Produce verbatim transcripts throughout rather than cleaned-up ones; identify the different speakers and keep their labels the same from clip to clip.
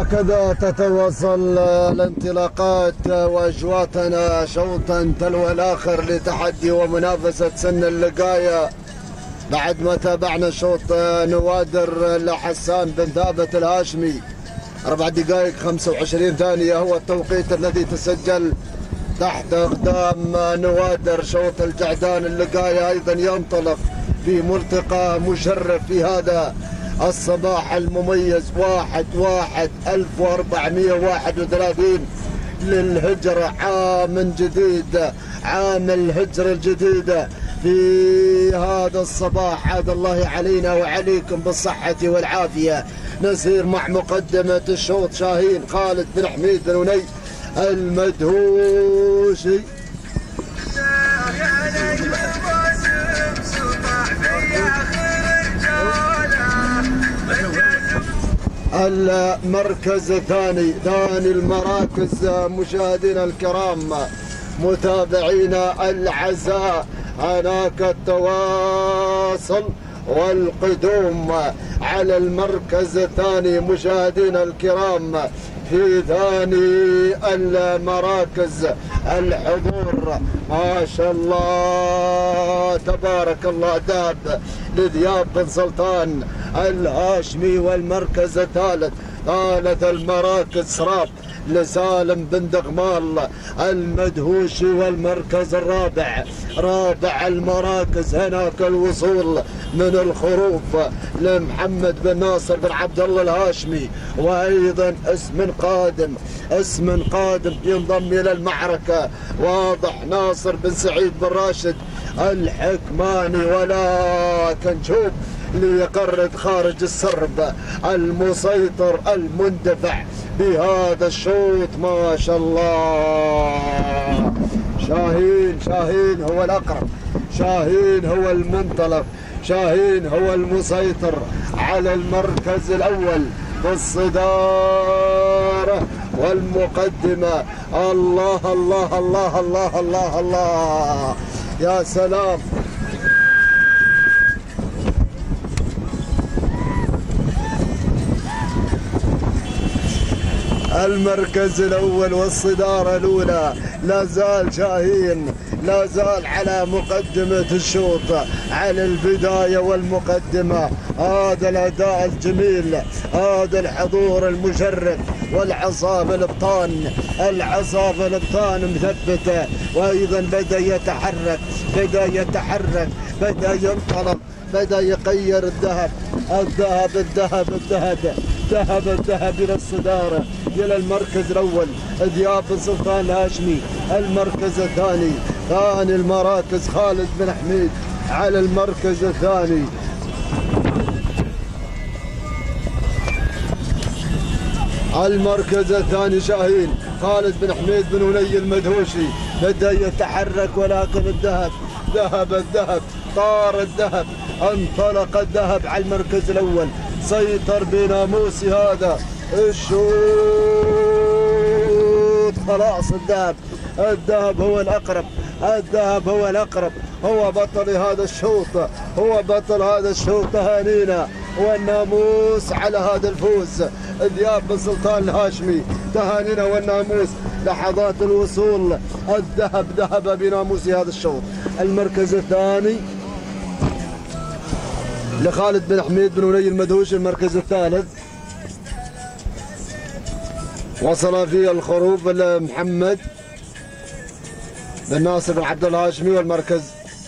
Speaker 1: وهكذا تتواصل الانطلاقات واجواتنا شوطا تلو الاخر لتحدي ومنافسه سن اللقايه. بعد ما تابعنا شوط نوادر لحسان بن ثابت الهاشمي أربع دقائق خمسة وعشرين ثانية هو التوقيت الذي تسجل تحت اقدام نوادر. شوط الجعدان اللقايه ايضا ينطلق في ملتقى مشرف في هذا الصباح المميز. واحد واحد ألف وأربعمئة وواحد وثلاثين للهجرة، عام جديد، عام الهجرة الجديدة في هذا الصباح. عاد الله علينا وعليكم بالصحة والعافية. نسير مع مقدمة الشوط شاهين خالد بن حميد بن وني المدهوشي. المركز الثاني، ثاني المراكز مشاهدينا الكرام متابعينا العزاء، هناك التواصل والقدوم على المركز الثاني مشاهدينا الكرام. في ثاني المراكز الحضور ما شاء الله تبارك الله داب لذياب بن سلطان الهاشمي. والمركز الثالث، ثالث المراكز سراب لسالم بن دغمال المدهوشي. والمركز الرابع، رابع المراكز هناك الوصول من الخروف لمحمد بن ناصر بن عبد الله الهاشمي. وايضا اسم قادم، اسم قادم ينضم الى المعركه واضح، ناصر بن سعيد بن راشد الحكماني. ولكن شوف ليقرد خارج السرب المسيطر المندفع بهذا الشوط ما شاء الله. شاهين، شاهين هو الأقرب، شاهين هو المنطلق، شاهين هو المسيطر على المركز الأول بالصدارة والمقدمة. الله الله الله الله الله الله يا سلام. المركز الأول والصدارة الأولى لا زال شاهين، لا زال على مقدمة الشوط، على البداية والمقدمة. هذا الأداء الجميل، هذا الحضور المشرف، والعصابة الابطان، العصابة الابطان مثبتة. وأيضا بدأ يتحرك، بدأ يتحرك، بدأ ينطلق، بدأ يغير الذهب، الذهب الذهب الذهب ذهب الذهب إلى الصدارة، إلى المركز الأول ذياب بن سلطان الهاشمي. المركز الثاني، ثاني المراكز خالد بن حميد على المركز الثاني. المركز الثاني شاهين خالد بن حميد بن وني المدهوشي. بدأ يتحرك ولكن الذهب، ذهب الذهب، طار الذهب، انطلق الذهب على المركز الأول. سيطر بناموسي هذا الشوط. خلاص الذهب، الذهب هو الأقرب، الذهب هو الأقرب، هو بطل هذا الشوط، هو بطل هذا الشوط. تهانينا والناموس على هذا الفوز. ذياب بن سلطان الهاشمي تهانينا والناموس. لحظات الوصول، الذهب ذهب بناموس هذا الشوط. المركز الثاني لخالد بن حميد بن وني المدهوشي. المركز الثالث وصل فيه الخروف لمحمد بن ناصر بن عبد الله الهاشمي. والمركز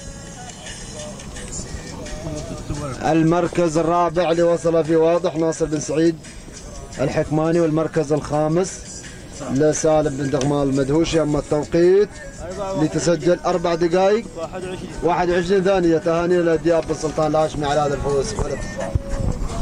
Speaker 1: المركز الرابع اللي وصل فيه واضح ناصر بن سعيد الحكماني. والمركز الخامس لسالم بن دغمال المدهوشي. اما التوقيت لتسجل أربع دقائق واحد وعشرين ثانية. تهانينا لذياب بن سلطان الهاشمي على هذا الفوز.